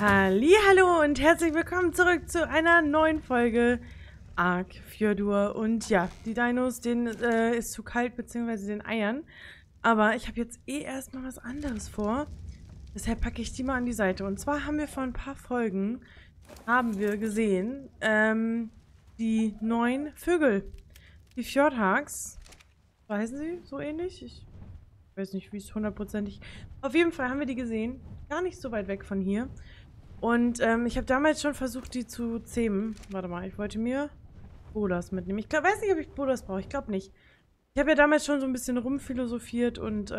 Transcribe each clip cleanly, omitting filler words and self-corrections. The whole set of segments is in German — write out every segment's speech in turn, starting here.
Hallihallo und herzlich willkommen zurück zu einer neuen Folge Ark Fjordur. Und ja, die Dinos, denen ist zu kalt, beziehungsweise den Eiern. Aber ich habe jetzt erstmal was anderes vor. Deshalb packe ich die mal an die Seite. Und zwar haben wir vor ein paar Folgen, haben wir gesehen, die neuen Vögel. Die Fjordhags. Heißen sie so ähnlich? Ich weiß nicht, wie es hundertprozentig... Auf jeden Fall haben wir die gesehen. Gar nicht so weit weg von hier. Und ich habe damals schon versucht, die zu zähmen. Warte mal, ich wollte mir Bolas mitnehmen. Ich weiß nicht, ob ich Bolas brauche. Ich glaube nicht. Ich habe ja damals schon so ein bisschen rumphilosophiert und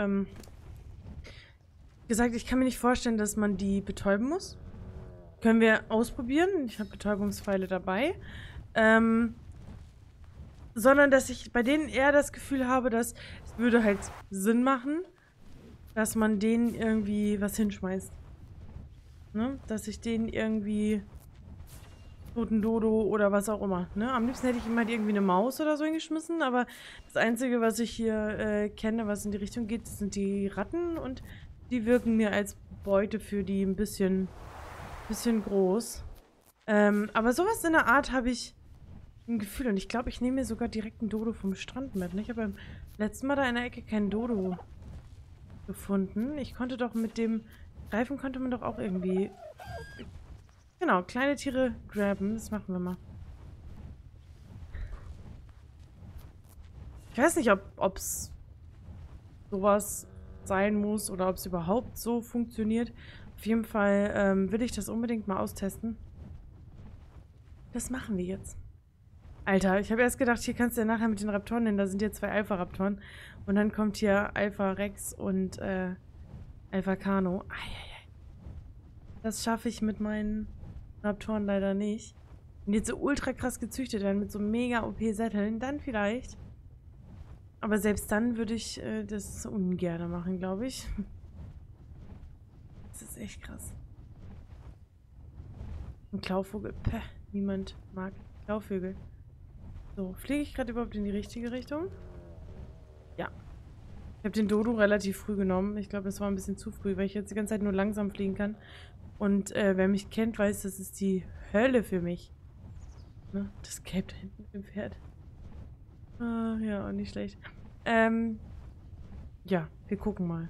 gesagt, ich kann mir nicht vorstellen, dass man die betäuben muss. Können wir ausprobieren. Ich habe Betäubungspfeile dabei. Sondern, dass ich bei denen eher das Gefühl habe, dass es würde halt Sinn machen, dass man denen irgendwie was hinschmeißt. Ne? Dass ich denen irgendwie toten Dodo oder was auch immer. Ne? Am liebsten hätte ich ihm halt irgendwie eine Maus oder so hingeschmissen, aber das Einzige, was ich hier kenne, was in die Richtung geht, sind die Ratten und die wirken mir als Beute für die ein bisschen groß. Aber sowas in der Art habe ich ein Gefühl und ich glaube, ich nehme mir sogar direkt einen Dodo vom Strand mit. Ne? Ich habe beim letzten Mal da in der Ecke keinen Dodo gefunden. Ich konnte doch mit dem Reifen konnte man doch auch irgendwie... Genau, kleine Tiere graben. Das machen wir mal. Ich weiß nicht, ob es sowas sein muss oder ob es überhaupt so funktioniert. Auf jeden Fall will ich das unbedingt mal austesten. Das machen wir jetzt. Alter, ich habe erst gedacht, hier kannst du ja nachher mit den Raptoren hin. Da sind ja 2 Alpha-Raptoren. Und dann kommt hier Alpha-Rex und Alpha-Kano. Das schaffe ich mit meinen Raptoren leider nicht. Wenn die jetzt so ultra krass gezüchtet werden mit so mega OP-Sätteln, dann vielleicht. Aber selbst dann würde ich das ungern machen, glaube ich. Das ist echt krass. Ein Klauvogel. Päh, niemand mag Klauvögel. So, fliege ich gerade überhaupt in die richtige Richtung? Ja. Ich habe den Dodo relativ früh genommen. Ich glaube, das war ein bisschen zu früh, weil ich jetzt die ganze Zeit nur langsam fliegen kann. Und wer mich kennt, weiß, das ist die Hölle für mich. Ne? Das Gelb da hinten mit dem Pferd. Ah, ja, auch nicht schlecht. Ja, wir gucken mal.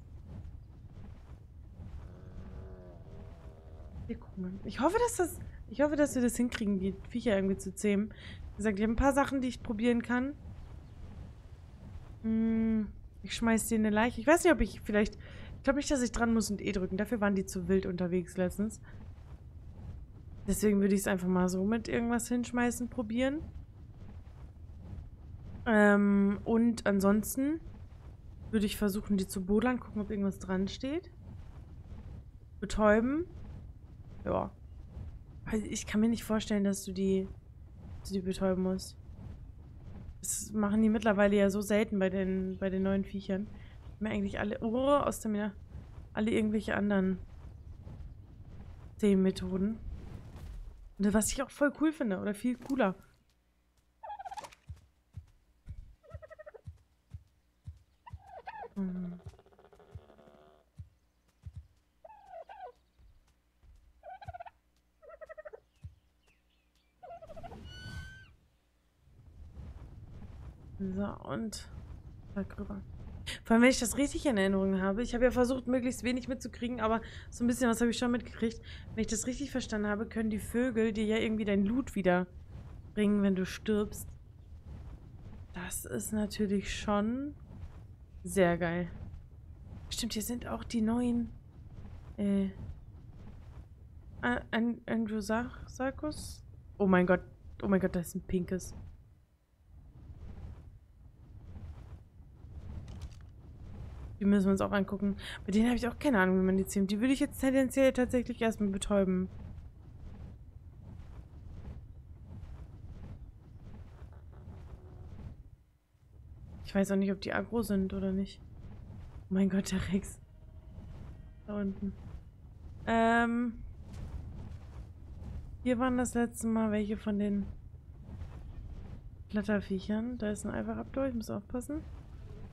Wir gucken mal. Ich hoffe, dass wir das hinkriegen, die Viecher irgendwie zu zähmen. Wie gesagt, ich habe ein paar Sachen, die ich probieren kann. Ich schmeiß dir eine Leiche. Ich weiß nicht, ob ich vielleicht... Ich glaube nicht, dass ich dran muss und drücken. Dafür waren die zu wild unterwegs letztens. Deswegen würde ich es einfach mal so mit irgendwas hinschmeißen probieren. Und ansonsten würde ich versuchen, die zu bodern, gucken, ob irgendwas dran steht. Betäuben. Ja. Ich kann mir nicht vorstellen, dass du die betäuben musst. Das machen die mittlerweile ja so selten bei den neuen Viechern. Mir eigentlich alle... Oh, aus dem Meer. Alle irgendwelche anderen Methoden. Und was ich auch voll cool finde. Oder viel cooler. So, und darüber. Vor allem, wenn ich das richtig in Erinnerung habe. Ich habe ja versucht, möglichst wenig mitzukriegen, aber so ein bisschen was habe ich schon mitgekriegt. Wenn ich das richtig verstanden habe, können die Vögel dir ja irgendwie dein Loot wieder bringen, wenn du stirbst. Das ist natürlich schon sehr geil. Stimmt, hier sind auch die neuen Andrewsarchus? Oh mein Gott, das ist ein pinkes. Die müssen wir uns auch angucken. Bei denen habe ich auch keine Ahnung, wie man die zähmt. Die würde ich jetzt tendenziell tatsächlich erstmal betäuben. Ich weiß auch nicht, ob die aggro sind oder nicht. Oh mein Gott, der Rex. Da unten. Hier waren das letzte Mal welche von den Flatterviechern. Da ist ein Alpha-Raptor, ich muss aufpassen.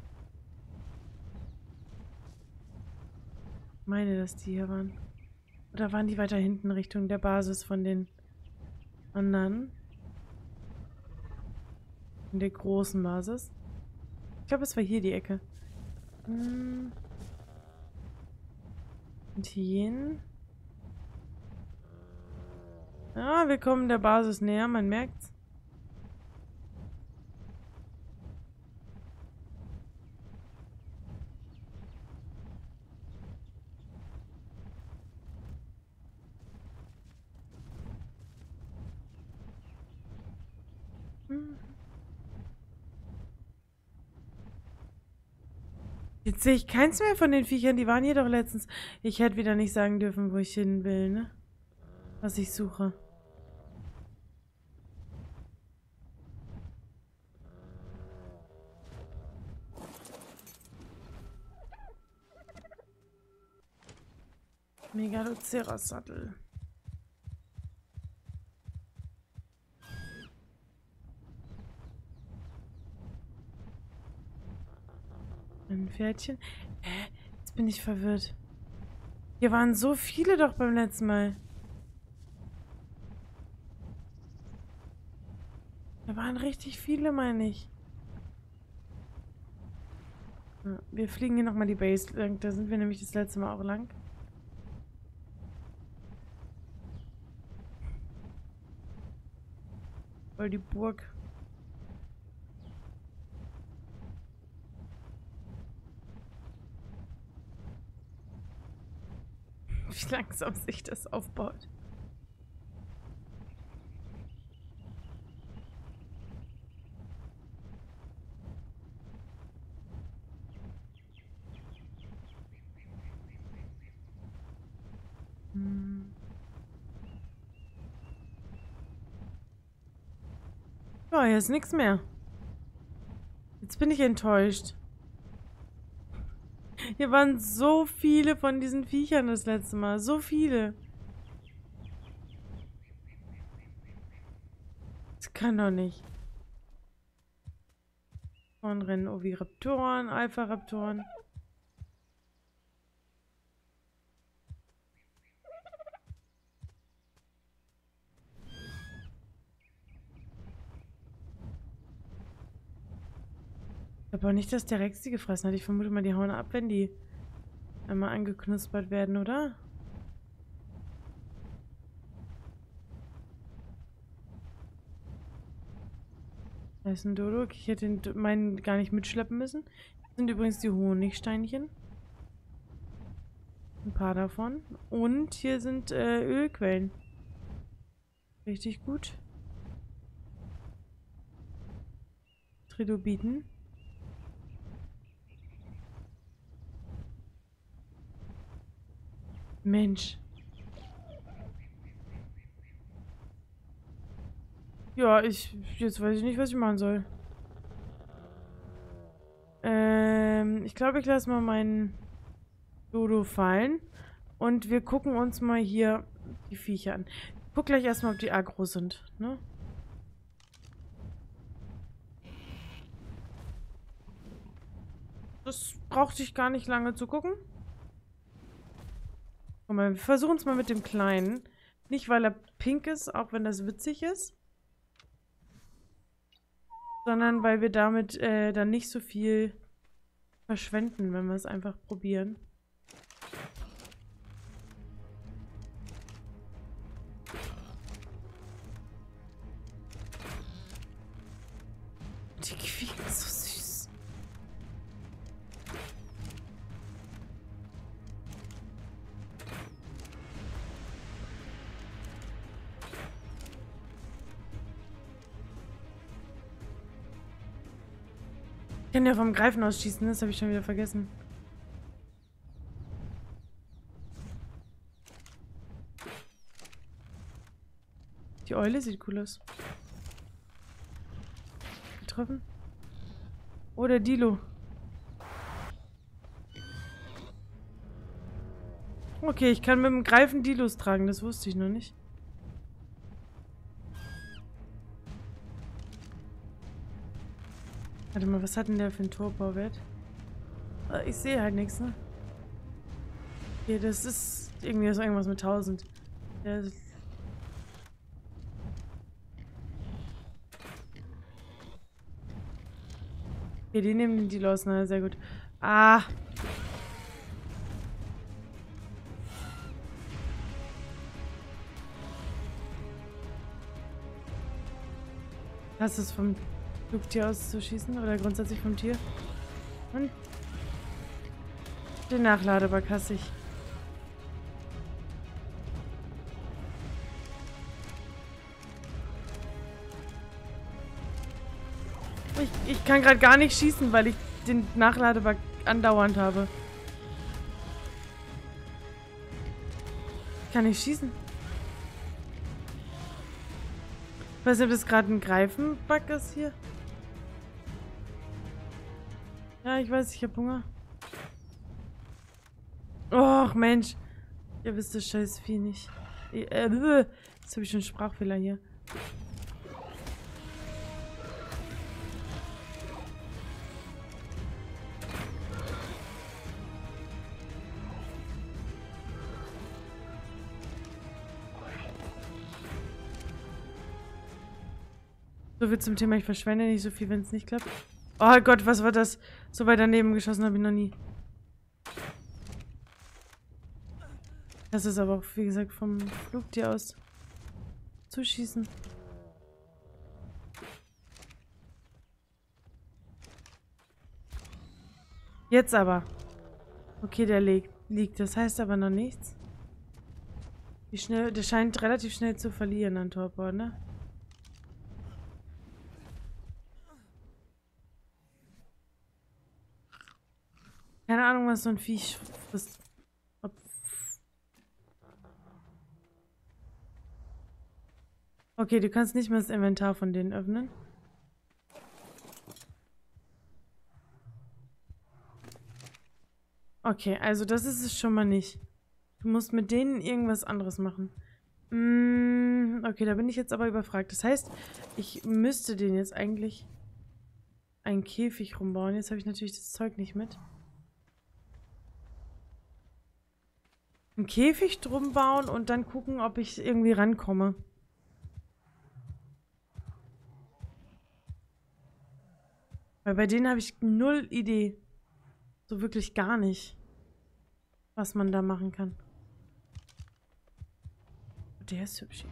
Ich meine, dass die hier waren. Oder waren die weiter hinten Richtung der Basis von den anderen? In der großen Basis? Ich glaube, es war hier die Ecke. Und hierhin. Ja, wir kommen der Basis näher, man merkt's. Jetzt sehe ich keins mehr von den Viechern, die waren hier doch letztens. Ich hätte wieder nicht sagen dürfen, wo ich hin will, ne? Was ich suche. Megaloceras-Sattel. Ein Pferdchen. Jetzt bin ich verwirrt. Hier waren so viele doch beim letzten Mal. Da waren richtig viele, meine ich. Ja, wir fliegen hier nochmal die Base lang. Da sind wir nämlich das letzte Mal auch lang. Voll die Burg. Wie langsam sich das aufbaut. Ja, hier ist nichts mehr. Jetzt bin ich enttäuscht. Hier waren so viele von diesen Viechern das letzte Mal. So viele. Das kann doch nicht. Und rennen Oviraptoren, Alpha-Raptoren. Ich glaube auch nicht, dass der Rex die gefressen hat. Ich vermute mal, die hauen ab, wenn die einmal angeknuspert werden, oder? Da ist ein Dodo. Ich hätte meinen gar nicht mitschleppen müssen. Das sind übrigens die Honigsteinchen. Ein paar davon. Und hier sind Ölquellen. Richtig gut. Trilobiten. Mensch. Ja, jetzt weiß ich nicht, was ich machen soll. Ich glaube, ich lasse mal meinen Dodo fallen. Und wir gucken uns mal hier die Viecher an. Ich guck gleich erstmal, ob die aggro sind, ne? Das brauchte ich gar nicht lange zu gucken. Guck mal, wir versuchen es mal mit dem Kleinen. Nicht, weil er pink ist, auch wenn das witzig ist. Sondern weil wir damit dann nicht so viel verschwenden, wenn wir es einfach probieren. Die quieken so süß. Ich kann ja vom Greifen ausschießen, das habe ich schon wieder vergessen. Die Eule sieht cool aus. Getroffen? Oh, der Dilo. Okay, ich kann mit dem Greifen Dilos tragen, das wusste ich noch nicht. Warte mal, was hat denn der für einen Torbauwert? Ich sehe halt nichts, ne? Okay, das Irgendwie ist irgendwas mit 1000. Ja, okay, die nehmen die los, ne? Sehr gut. Ah! Hast du es vom Flugtier aus zu schießen? Oder grundsätzlich vom Tier? Und den Nachladebug hasse ich. Ich kann gerade gar nicht schießen, weil ich den Nachladebug andauernd habe. Ich kann nicht schießen. Ich weiß nicht, ob das gerade ein Greifen-Bug ist hier. Ja, ich weiß, ich habe Hunger. Och, Mensch. Ihr wisst das scheiß Vieh nicht. Jetzt habe ich schon einen Sprachfehler hier. So viel zum Thema, ich verschwende nicht so viel, wenn es nicht klappt. Oh Gott, was war das? So weit daneben geschossen habe ich noch nie. Das ist aber auch, wie gesagt, vom Flugtier aus zuschießen. Jetzt aber. Okay, der liegt. Das heißt aber noch nichts. Wie schnell, der scheint relativ schnell zu verlieren an Torpor, ne? Keine Ahnung, was so ein Viech frisst. Okay, du kannst nicht mehr das Inventar von denen öffnen. Okay, also das ist es schon mal nicht. Du musst mit denen irgendwas anderes machen. Okay, da bin ich jetzt aber überfragt. Das heißt, ich müsste den jetzt eigentlich einen Käfig rumbauen. Jetzt habe ich natürlich das Zeug nicht mit. Einen Käfig drum bauen und dann gucken, ob ich irgendwie rankomme. Weil bei denen habe ich null Idee. So wirklich gar nicht, was man da machen kann. Der ist hübsch.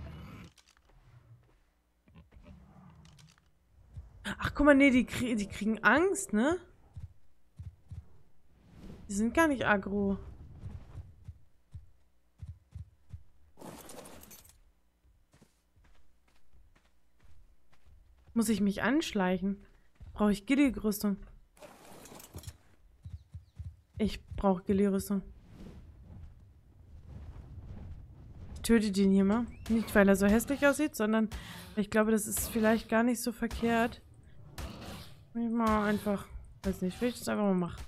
Ach, guck mal, nee, die kriegen Angst, ne? Die sind gar nicht aggro. Muss ich mich anschleichen? Brauche ich Ghillie-Rüstung? Ich brauche Ghillie-Rüstung. Ich töte den hier mal. Nicht, weil er so hässlich aussieht, sondern ich glaube, das ist vielleicht gar nicht so verkehrt. Ich mal einfach, weiß nicht, will ich das einfach mal machen.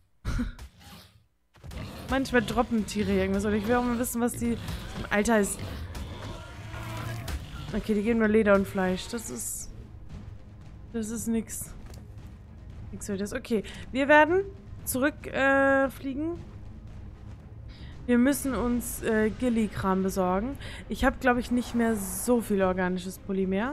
Manchmal droppen Tiere irgendwas. Oder ich will auch mal wissen, was die im Alter ist. Okay, die geben nur Leder und Fleisch. Das ist nix. Nix für das. Okay, wir werden zurückfliegen. Wir müssen uns Ghillie-Kram besorgen. Ich habe, glaube ich, nicht mehr so viel organisches Polymer.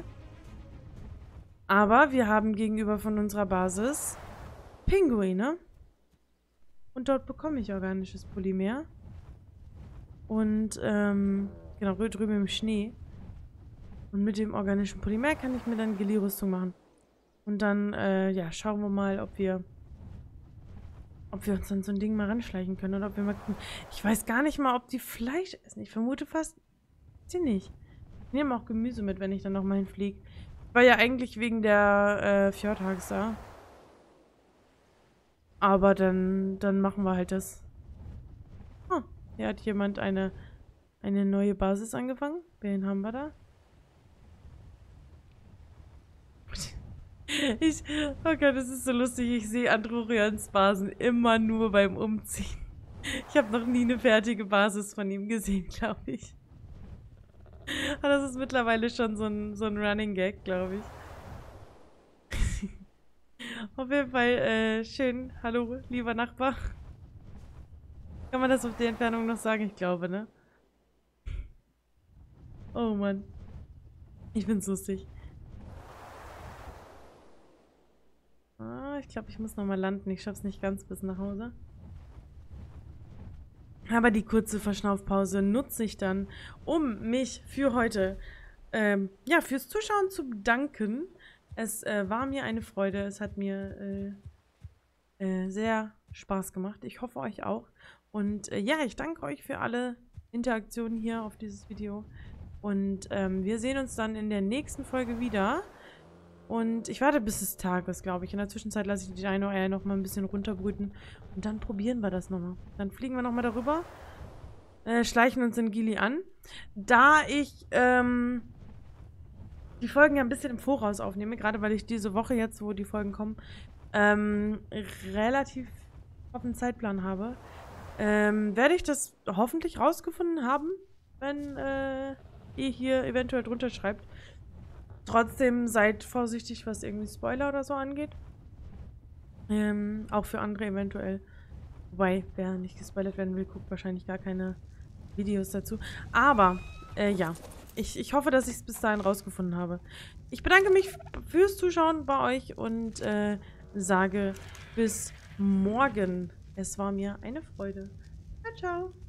Aber wir haben gegenüber von unserer Basis Pinguine. Und dort bekomme ich organisches Polymer. Und, genau, drüben im Schnee. Und mit dem organischen Polymer kann ich mir dann Ghillie-Rüstung machen. Und dann, ja, schauen wir mal, ob wir uns dann so ein Ding mal ranschleichen können. Oder ob wir mal gucken. Ich weiß gar nicht mal, ob die Fleisch essen. Ich vermute fast, sie nicht. Ich nehme auch Gemüse mit, wenn ich dann nochmal hinfliege. Ich war ja eigentlich wegen der Fjordhags da. Aber dann machen wir halt das. Ah, hier hat jemand eine neue Basis angefangen. Wen haben wir da? Oh Gott, das ist so lustig. Ich sehe Androrians Basen immer nur beim Umziehen. Ich habe noch nie eine fertige Basis von ihm gesehen, glaube ich. Aber das ist mittlerweile schon so ein Running Gag, glaube ich. Auf jeden Fall schön. Hallo, lieber Nachbar. Kann man das auf die Entfernung noch sagen? Ich glaube, ne? Oh Mann. Ich find's lustig. Ah, ich glaube, ich muss nochmal landen. Ich schaff's nicht ganz bis nach Hause. Aber die kurze Verschnaufpause nutze ich dann, um mich für heute, ja, fürs Zuschauen zu bedanken. Es war mir eine Freude. Es hat mir sehr Spaß gemacht. Ich hoffe euch auch. Und ja, ich danke euch für alle Interaktionen hier auf dieses Video. Und wir sehen uns dann in der nächsten Folge wieder. Und ich warte, bis es Tag ist, glaube ich. In der Zwischenzeit lasse ich die Dino-Eier noch mal ein bisschen runterbrüten. Und dann probieren wir das nochmal. Dann fliegen wir nochmal darüber. Schleichen uns in Gili an. Da ich die Folgen ja ein bisschen im Voraus aufnehme, gerade weil ich diese Woche jetzt, wo die Folgen kommen, relativ auf den Zeitplan habe, werde ich das hoffentlich rausgefunden haben, wenn ihr hier eventuell drunter schreibt. Trotzdem seid vorsichtig, was irgendwie Spoiler oder so angeht. Auch für andere eventuell. Wobei, wer nicht gespoilert werden will, guckt wahrscheinlich gar keine Videos dazu. Aber, ja. Ich hoffe, dass ich es bis dahin rausgefunden habe. Ich bedanke mich fürs Zuschauen bei euch und sage bis morgen. Es war mir eine Freude. Ciao, ciao.